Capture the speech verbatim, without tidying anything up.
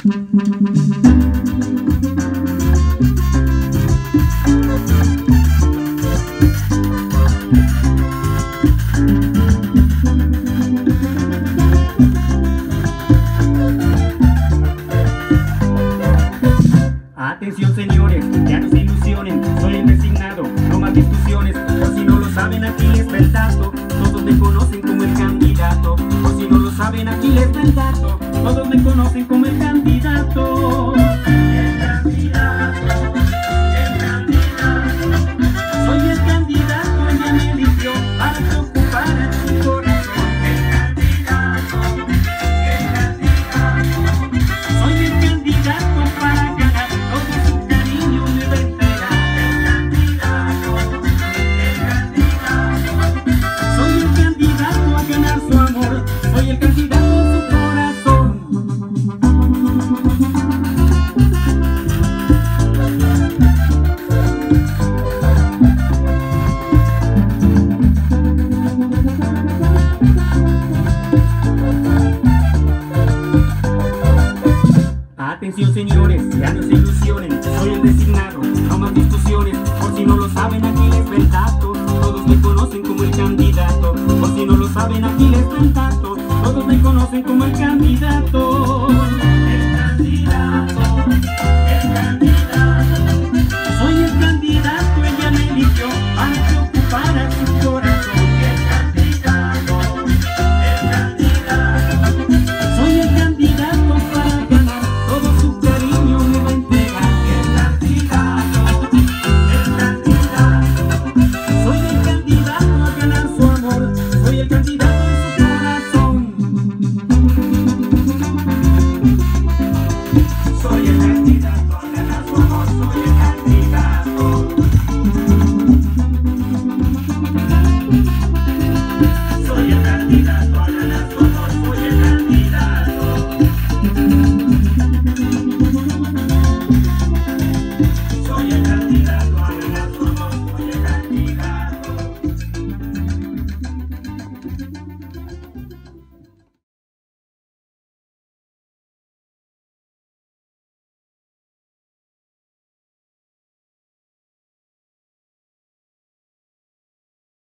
Atención señores, ya no se ilusionen, soy el designado, no más discusiones. Por si no lo saben, aquí les va el dato, todos me conocen como el candidato. Por si no lo saben, aquí les va el dato, todos me conocen como el candidato. El candidato, el candidato. Soy el candidato, ella me eligió para que ocupara su corazón. El candidato, el candidato. Soy el candidato para ganar. Soy el candidato en su corazón. Atención señores, ya no se ilusionen, soy el designado, no más discusiones. Por si no lo saben, aquí les va el dato, todos me conocen como el candidato. Por si no lo saben, aquí les va el dato, todos me conocen como el candidato. El candidato, el candidato. Soy el candidato, ella me eligió para que ocupara su